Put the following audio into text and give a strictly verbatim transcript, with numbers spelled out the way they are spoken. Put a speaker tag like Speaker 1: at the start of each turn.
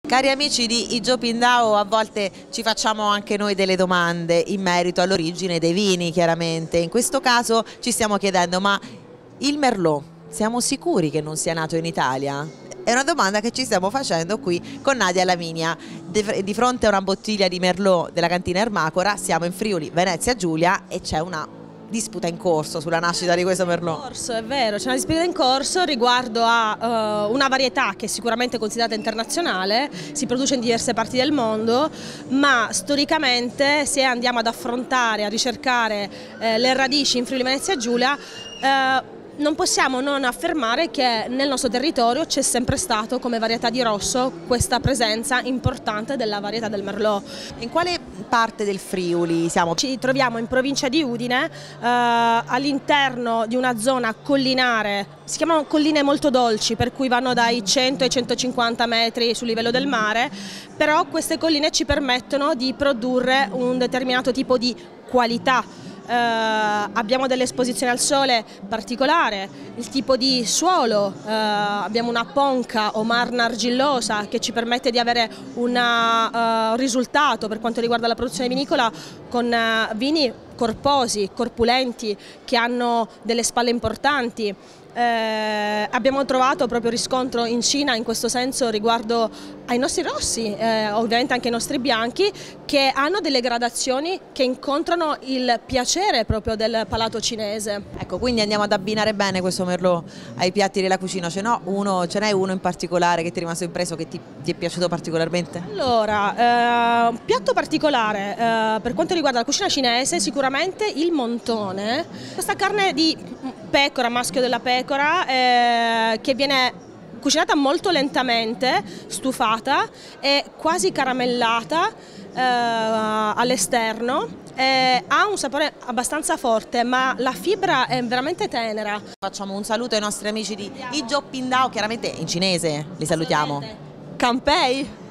Speaker 1: Cari amici di Ijo Pindao, a volte ci facciamo anche noi delle domande in merito all'origine dei vini, chiaramente. In questo caso ci stiamo chiedendo, ma il Merlot, siamo sicuri che non sia nato in Italia? È una domanda che ci stiamo facendo qui con Nadia Lavinia. Di fronte a una bottiglia di Merlot della cantina Ermacora, siamo in Friuli, Venezia Giulia, e c'è una disputa in corso sulla nascita di questo Merlot.
Speaker 2: In corso, è vero, c'è una disputa in corso riguardo a uh, una varietà che è sicuramente considerata internazionale, si produce in diverse parti del mondo, ma storicamente, se andiamo ad affrontare, a ricercare eh, le radici in Friuli Venezia Giulia, eh, non possiamo non affermare che nel nostro territorio c'è sempre stato come varietà di rosso questa presenza importante della varietà del Merlot.
Speaker 1: In quale parte del Friuli siamo?
Speaker 2: Ci troviamo in provincia di Udine, eh, all'interno di una zona collinare, si chiamano colline molto dolci, per cui vanno dai cento ai centocinquanta metri sul livello del mare, però queste colline ci permettono di produrre un determinato tipo di qualità. Uh, abbiamo delle esposizioni al sole particolare, il tipo di suolo, uh, abbiamo una ponca o marna argillosa che ci permette di avere un uh, risultato per quanto riguarda la produzione vinicola con uh, vini corposi, corpulenti, che hanno delle spalle importanti. Eh, abbiamo trovato proprio riscontro in Cina in questo senso riguardo ai nostri rossi, eh, ovviamente anche ai nostri bianchi, che hanno delle gradazioni che incontrano il piacere proprio del palato cinese.
Speaker 1: Ecco, quindi andiamo ad abbinare bene questo Merlot ai piatti della cucina. Ce n'è uno, ce n'è uno in particolare che ti è rimasto impresso, che ti, ti è piaciuto particolarmente?
Speaker 2: Allora, eh, un piatto particolare eh, per quanto riguarda la cucina cinese, sicuramente il montone, questa carne di pecora, maschio della pecora, eh, che viene cucinata molto lentamente, stufata e quasi caramellata eh, all'esterno. Eh, ha un sapore abbastanza forte, ma la fibra è veramente tenera.
Speaker 1: Facciamo un saluto ai nostri amici di Ijo Pindao, chiaramente in cinese li salutiamo.
Speaker 2: Kanpei!